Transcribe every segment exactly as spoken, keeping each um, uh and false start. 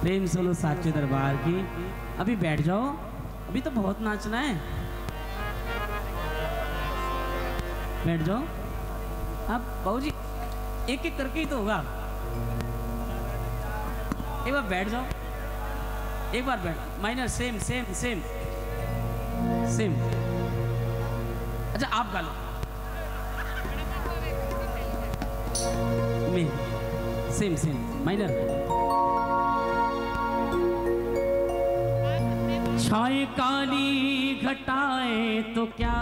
प्रेम solo साचे दरबार की। अभी बैठ जाओ, अभी तो बहुत नाचना है। बैठ जाओ आप बाबूजी, एक एक करके ही तो होगा। एक बार बैठ जाओ, एक बार बैठ। Minor same same same same. अच्छा आप गा लो। मैं सेम सेम माइनर। छाए काली घटाए तो क्या,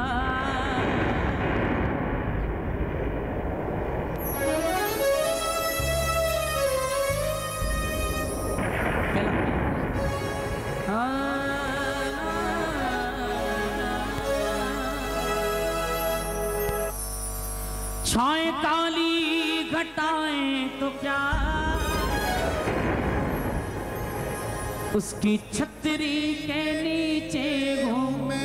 छाए काली घटाए तो क्या, उसकी छतरी के नीचे घूमे,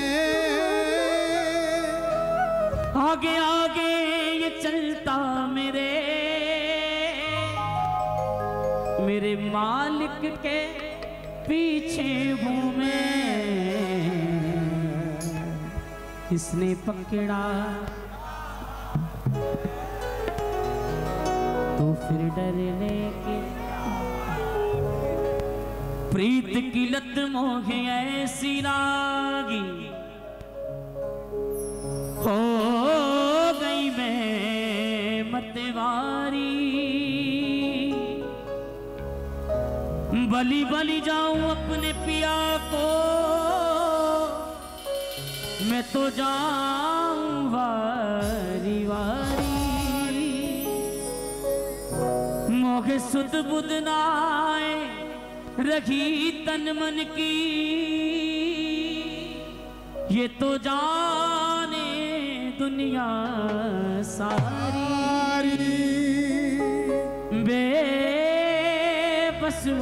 आगे आगे ये चलता मेरे मेरे मालिक के पीछे घूमे। इसने पकड़ा तो फिर डरने के, प्रीत की लत मोहे ऐसी लागी, हो गई मैं मतवारी। बली बली जाऊं अपने पिया को, मैं तो जाऊं वारी वारी। मोहे सुध बुध नाए रखी तन मन की, ये तो जाने दुनिया सारी। बेबस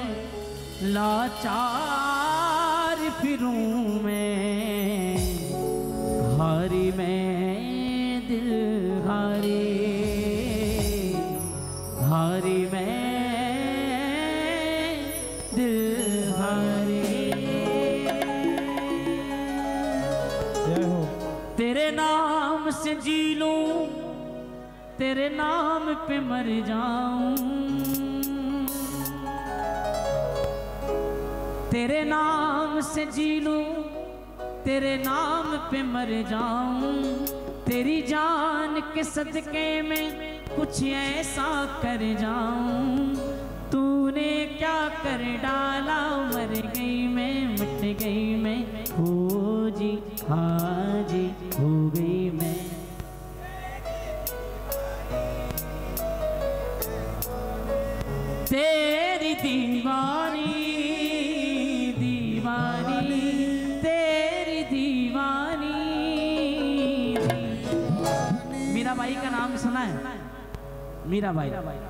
लाचार फिरूं मैं, हारी मैं दिल हारी, हारी मैं दिल हारी। तेरे नाम से जी लूं, तेरे नाम पे मर जाऊं, तेरे नाम से जी लूं, तेरे नाम पे मर जाऊं। तेरी जान के सदके में कुछ ऐसा कर जाऊं, तूने क्या कर डाला। मर गई मैं, मिट गई मैं, हो जी हाँ जी हो गई मैं। तेरी दीवानी दीवानी, तेरी दीवानी। मीराबाई का नाम सुना है? मीराबाई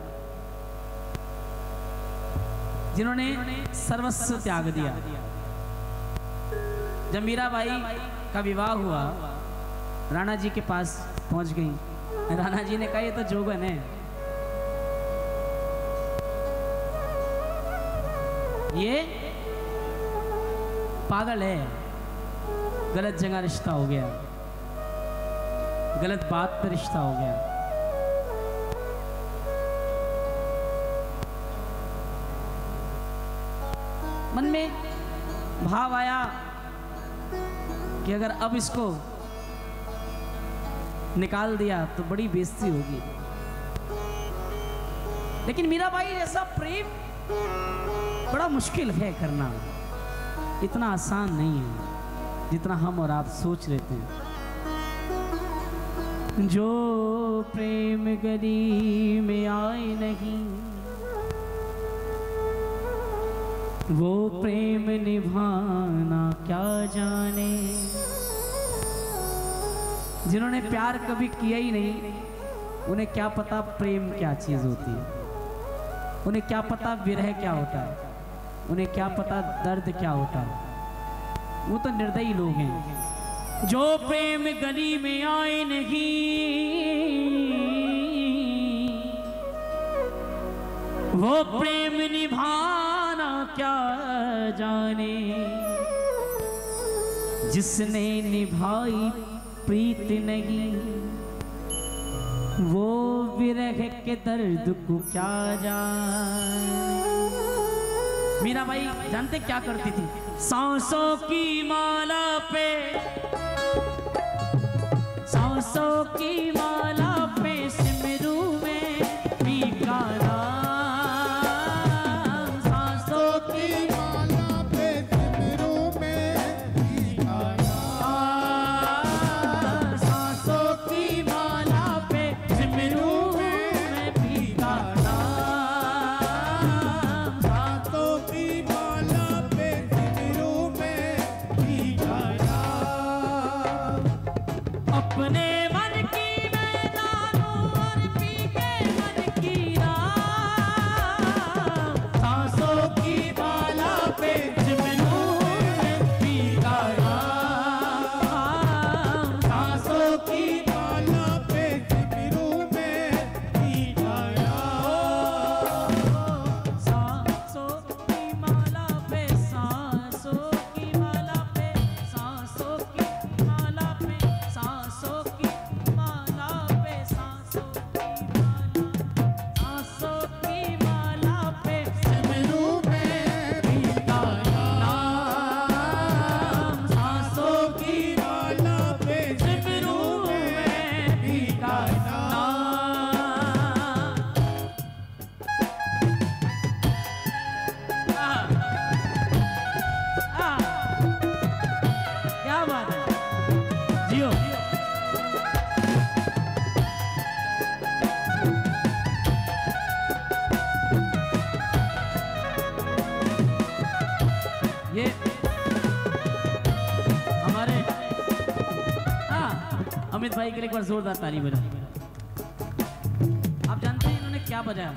जिन्होंने सर्वस्व त्याग दिया। जब मीराबाई का विवाह हुआ, राणा जी के पास पहुंच गई। राणा जी ने कहा ये तो जोगन है, ये पागल है, गलत जगह रिश्ता हो गया, गलत बात पर रिश्ता हो गया। मन में भाव आया कि अगर अब इसको निकाल दिया तो बड़ी बेइज्जती होगी। लेकिन मीराबाई जैसा प्रेम बड़ा मुश्किल है करना, इतना आसान नहीं है जितना हम और आप सोच लेते हैं। जो प्रेम गली में आए नहीं, वो प्रेम निभाना क्या जाने। जिन्होंने प्यार कभी किया ही नहीं, उन्हें क्या पता प्रेम क्या चीज होती है, उन्हें क्या पता विरह क्या होता है, उन्हें क्या पता दर्द क्या होता है। वो तो निर्दयी लोग हैं। जो प्रेम गली में आए नहीं, वो प्रेम निभा क्या जाने, जिसने निभाई प्रीत नहीं, वो विरह के दर्द को क्या जाने। मीराबाई जानते क्या करती थी? सांसों की माला पे, सांसों की माला पे सिमरू में पीका नाम, सांसों की माला पे सिमरू में पीका नाम, सांसों की माला पे सिमरू में पीका नाम, सांसों की माला पे सिमरू में पीका नाम। अपने मन की मैदानों और पीके मन की राह, सांसों की माला पे सिमरू में पीका नाम, सांसों की माला पे सिमरू में पीका नाम। सांसों की माला पे, सांसों की माला पे, सांसों की माला पे, सांसों की माला पे, सांसों की माला, सांसों की माला पे सिमरू में पीका नाम, सांसों की माला पे सिमरू में पीका नाम। आ, क्या बात है, जियो। ये हमारे हाँ अमित भाई के लिए एक बार जोरदार ताली बजा। आप जानते हैं इन्होंने क्या बजाया?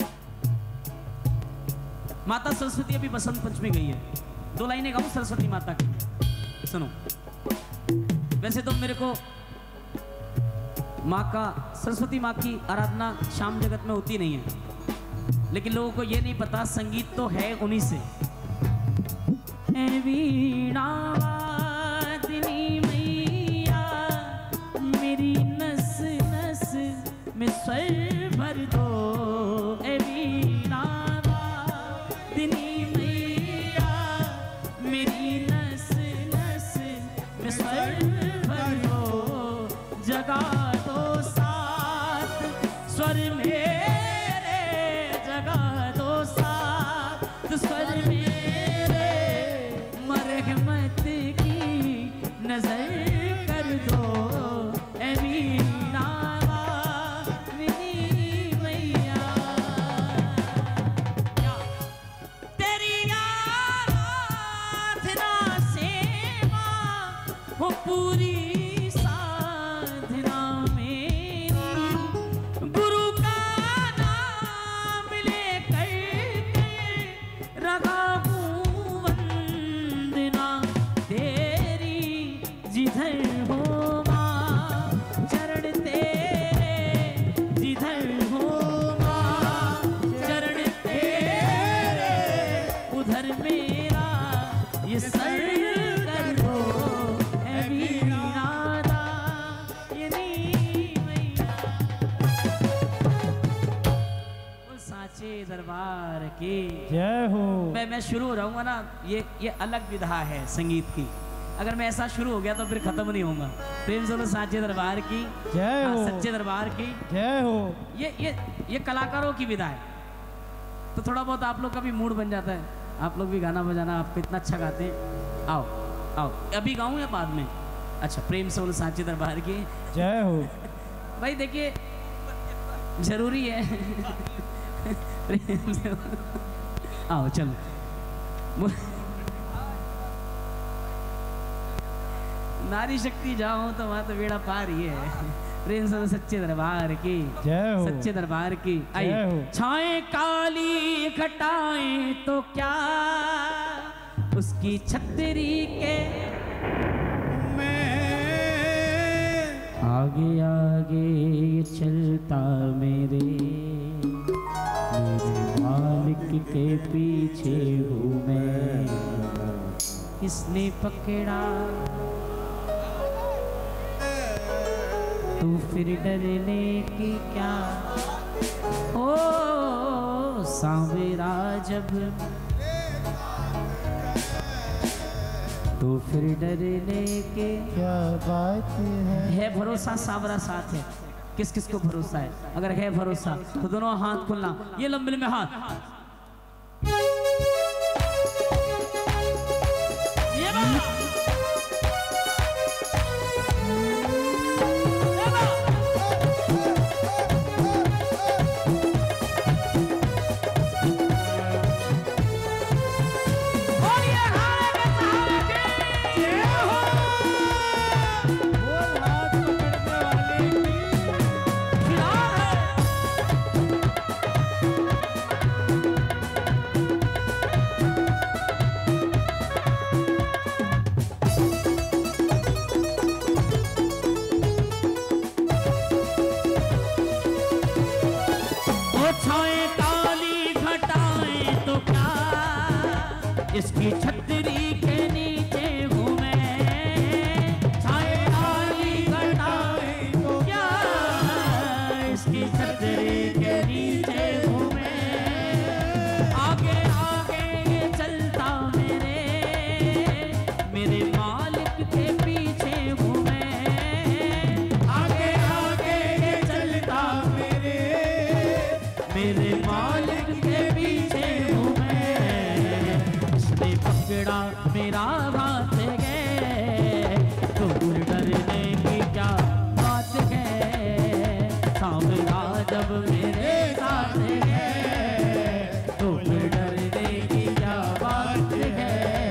माता सरस्वती अभी बसंत पंचमी गई है, दो लाइनें गाऊं सरस्वती माता की, सुनो। वैसे तो मेरे को माँ का, सरस्वती माँ की आराधना शाम जगत में होती नहीं है, लेकिन लोगों को ये नहीं पता संगीत तो है उन्हीं से। ए वीणा वादिनी मैया, मेरी नस नस में स्वर भर दो। ए वीणा वादिनी मैया, मेरी नस नस में स्वर भर दो। जगा दो सात स्वर मेरे, जगा दो सात स्वर मेरे, मरहमत की नजर कर दो। ए वीणा वादिनी मैया, तेरी आराधना से माँ हो पूरी साधना मेरी, गुरु का नाम लेकर के रखा हूँ वंदना तेरी, जिधर हो माँ चरण तेरे, जिधर हो माँ चरण तेरे, उधर मेरा ये सर कर दो। ए वीणा वादिनी मैया, वो साचे दरबार की जय हो। मैं मैं शुरू हो रहूंगा ना, ये ये अलग विधा है संगीत की। अगर मैं ऐसा शुरू हो गया तो फिर खत्म नहीं होगा। प्रेम से बोलो साचे दरबार की जय हाँ, हो। सच्चे दरबार की जय हो। ये ये ये कलाकारों की विधा है, तो थोड़ा बहुत आप लोग का भी मूड बन जाता है। आप लोग भी गाना बजाना, आप इतना अच्छा गाते हैं। आओ आओ, अभी गाऊं या बाद में? अच्छा, प्रेम से बोलो साचे दरबार की जय हो। भाई देखिए जरूरी है प्रेम से आओ चलो। नारी शक्ति जाओ तो वहां तो बेड़ा पार ही है। प्रेम से सच्चे दरबार की जय हो। सच्चे दरबार की। जय आइए, हो। छाए काली घटाएं तो क्या उसकी छतरी के आगे आगे चलता मेरे मेरे मालिक के पीछे हूँ मैं, किसने पकड़ा तू फिर डरने की क्या। ओ सांवरा जब तू फिर डरने के क्या बात है। है भरोसा सांवरा साथ है। किस किस को भरोसा है? अगर है भरोसा तो दोनों हाथ खुलना, ये लंबे में हाथ। ये बात इसकी छतरी के नीचे हूँ मैं, छाए काली घटाएं तो क्या, इसकी छतरी के नीचे हूँ मैं। आगे आगे ये चलता मेरे मेरे मालिक के पीछे हूँ मैं। आगे आगे ये चलता मेरे मेरे मालिक के पीछे हूँ मैं। पकड़ा मेरा हाथ गए तो फिर डरने की क्या बात है। सांवरा जब मेरे साथ गए तो फिर डरने की क्या बात है।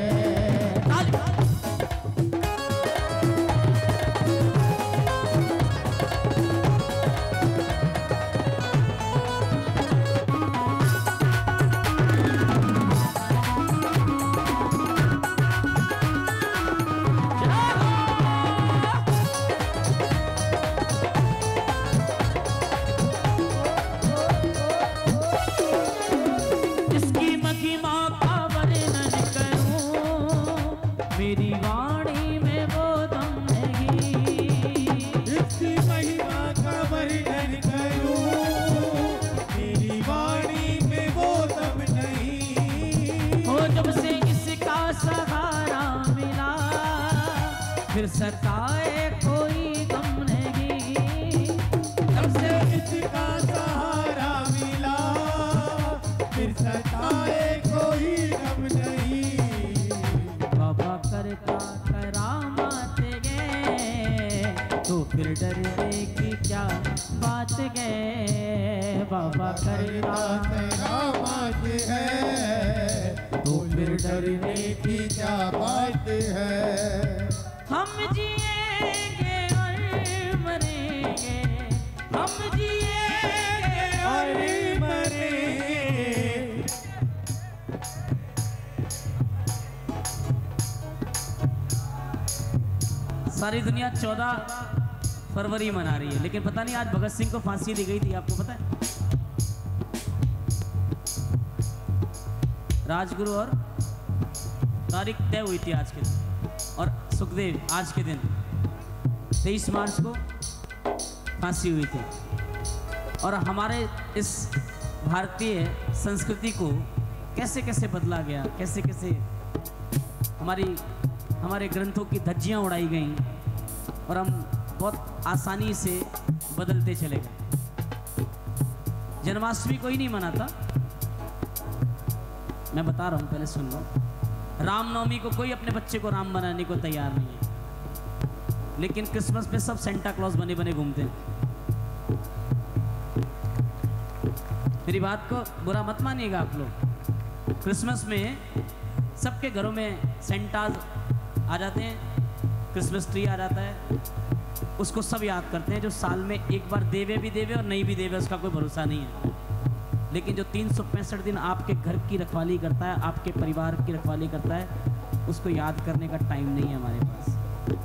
मेरी वाणी में वो दम नहीं, इसकी महिमा का वर्णन करूं, मेरी वाणी में वो दम नहीं। हो जब से इसका सहारा मिला फिर सताए कोई गम नहीं। जब से इसका सहारा मिला फिर सताए कोई गम नहीं। बाबा करता करामात गए तो फिर डरने की क्या बात गए। बाबा करता करामात है तो फिर डरने की क्या बात है। हम जिएंगे और मरेंगे, हम जिएंगे और मरेंगे। सारी दुनिया चौदह फरवरी मना रही है, लेकिन पता नहीं आज भगत सिंह को फांसी दी गई थी, आपको पता है? राजगुरु और तारीख तय हुई थी आज के दिन, और सुखदेव आज के दिन तेईस मार्च को फांसी हुई थी। और हमारे इस भारतीय संस्कृति को कैसे कैसे बदला गया, कैसे कैसे हमारी हमारे ग्रंथों की धज्जियाँ उड़ाई गईं और हम बहुत आसानी से बदलते चले गए। जन्माष्टमी कोई नहीं मनाता, मैं बता रहा हूँ, पहले सुन लो। रामनवमी को कोई अपने बच्चे को राम बनाने को तैयार नहीं है, लेकिन क्रिसमस पे सब सेंटा क्लॉज बने बने घूमते हैं। मेरी बात को बुरा मत मानिएगा आप लोग। क्रिसमस में सबके घरों में सेंटाज आ जाते हैं, क्रिसमस ट्री आ जाता है, उसको सब याद करते हैं। जो साल में एक बार देवे भी देवे और नहीं भी देवे, उसका कोई भरोसा नहीं है। लेकिन जो तीन सौ पैंसठ दिन आपके घर की रखवाली करता है, आपके परिवार की रखवाली करता है, उसको याद करने का टाइम नहीं है हमारे पास।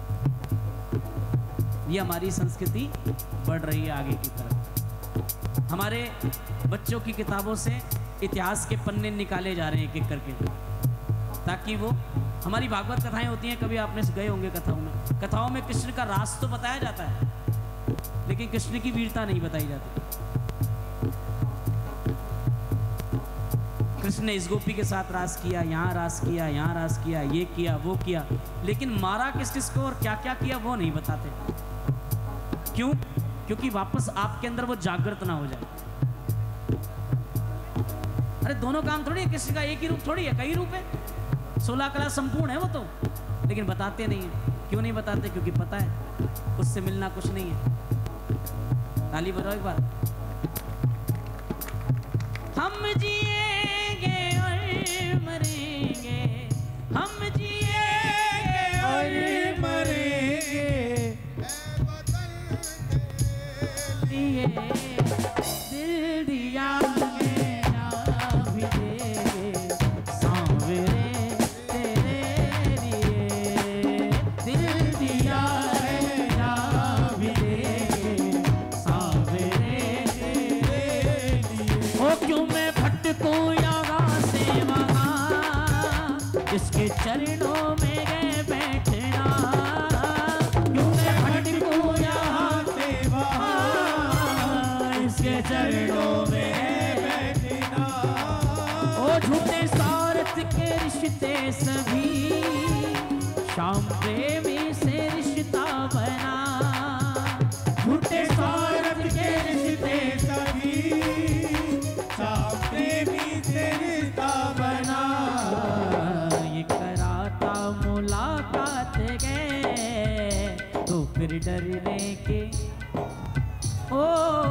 ये हमारी संस्कृति बढ़ रही है आगे की तरफ। हमारे बच्चों की किताबों से इतिहास के पन्ने निकाले जा रहे हैं एक एक करके, ताकि वो हमारी भागवत कथाएं होती हैं, कभी आपने गए होंगे कथाओं में। कथाओं में कृष्ण का राज तो बताया जाता है, लेकिन कृष्ण की वीरता नहीं बताई जाती। कृष्ण ने इस गोपी के साथ राज किया, यहाँ राज किया, यहाँ राज किया, ये किया, वो किया, लेकिन मारा किस किस को और क्या क्या किया वो नहीं बताते। क्यों? क्योंकि वापस आपके अंदर वो जागृत ना हो जाए। अरे दोनों काम थोड़ी है, किसी का एक ही रूप थोड़ी है, कई रूप है। सोलह कला संपूर्ण है वो तो, लेकिन बताते नहीं है। क्यों नहीं बताते? क्योंकि पता है उससे मिलना कुछ नहीं है। ताली बजाओ एक बार। हम जिएंगे और मरेंगे, हम जिएंगे और मरेंगे, दिए दिल दिया भी देंगे सांवरे तेरे लिए, दिल दिया भी देंगे सांवरे तेरे लिए। ओ क्यों मैं भटकूं यहाँ से वहाँ, जिसके चरणों में गए बैठना, क्यों मैं भटकूं यहाँ से वहाँ, इसके चरणों में बैठना। ओ झूठे स्वार्थ के रिश्ते सभी, शाम प्रेमी से रिश्ता बना, झूठे स्वार्थ के रिश्ते सभी, शाम प्रेमी से रिश्ता बना। ये कराता मुलाकात गए तो फिर डरने के, ओ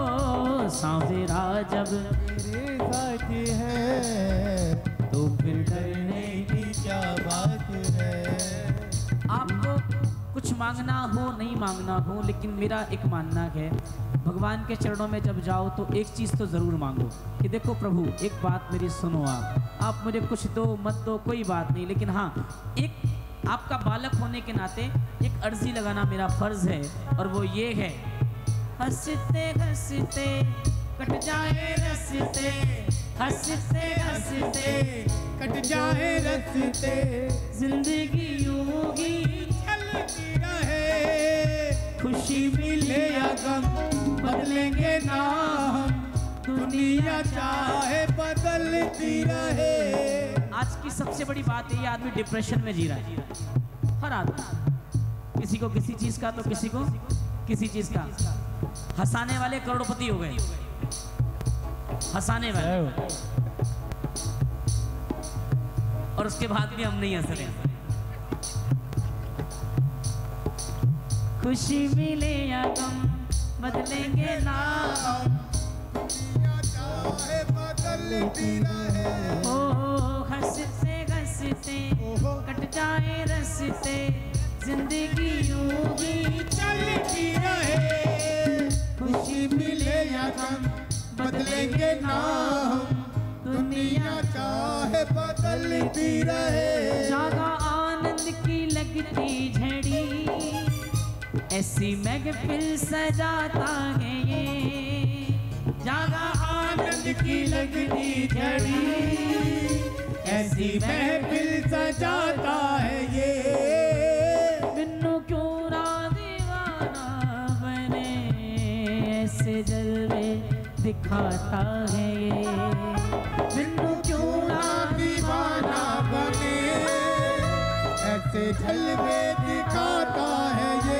सांवरा जब मेरे साथ है तो फिर डरने की क्या बात है। आपको कुछ मांगना हो नहीं मांगना हो, लेकिन मेरा एक मानना है, भगवान के चरणों में जब जाओ तो एक चीज़ तो ज़रूर मांगो कि देखो प्रभु एक बात मेरी सुनो, आप आप मुझे कुछ दो मत दो कोई बात नहीं, लेकिन हाँ एक आपका बालक होने के नाते एक अर्जी लगाना मेरा फर्ज है, और वो ये है, हंसते हंसते कट जाए रस्ते, हंसते हंसते कट जाए रस्ते, जिंदगी यूं ही चलती रहे, खुशी मिले या गम बदलेंगे ना हम, दुनिया चाहे बदलती रहे। आज की सबसे बड़ी बात है, ये आदमी डिप्रेशन में जी रहा है, हर आदमी, किसी को किसी चीज का तो किसी को किसी चीज का। हंसाने वाले करोड़पति हो गए, हंसाने वाले, और उसके बाद भी हम नहीं हंस रहे। खुशी मिले या गम बदलेंगे ना, दुनिया चाहे बदलती रहे, ओ हंसते हंसते कट जाए रस्ते, जिंदगी यूं ही चलती रहे, खुशी मिले या गम बदलेंगे ना हम, दुनिया चाहे बदलती रहे। जागा आनंद की लगती झड़ी, ऐसी महफिल सजाता है ये, जागा आनंद की लगती झड़ी, ऐसी महफिल सजाता है ये। बिन्नू क्यों ना दीवाना बने, ऐसे जलवे दिखाता है ये, बिन्नू क्यों ना दीवाना बने, ऐसे जलवे दिखाता है ये।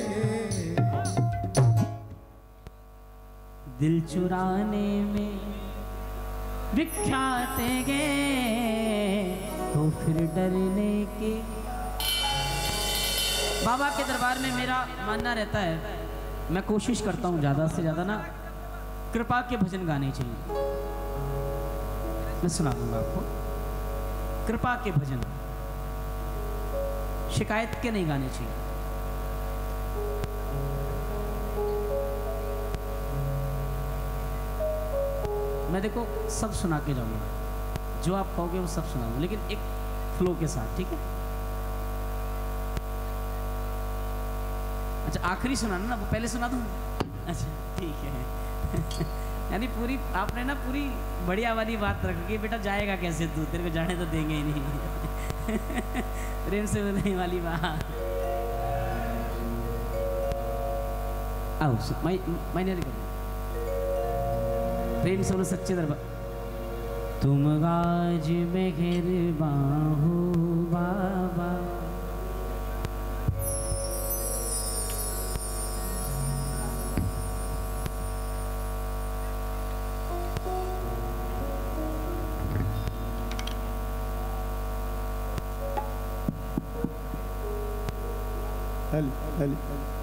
दिल चुराने में विख्यात गए तो फिर डरने के। बाबा के दरबार में मेरा मानना रहता है, मैं कोशिश करता हूँ ज़्यादा से ज़्यादा ना कृपा के भजन गाने चाहिए। मैं सुना दूंगा आपको, कृपा के भजन, शिकायत के नहीं गाने चाहिए। मैं देखो सब सुना के जाऊंगा, जो आप कहोगे वो सब सुनाऊंगा, लेकिन एक फ्लो के साथ, ठीक है? अच्छा आखिरी सुनाना ना, वो पहले सुना दूं? अच्छा ठीक है। यानी पूरी आपने ना पूरी बढ़िया वाली बात रख रखी, बेटा जाएगा कैसे तू, तेरे को जाने तो देंगे ही नहीं। प्रेम से बोलने वाली बात। आओ मैं मैंने प्रेम से बोलो सच्चे दरबार। तुम गाज मेहरबान हो बाबा, हल हल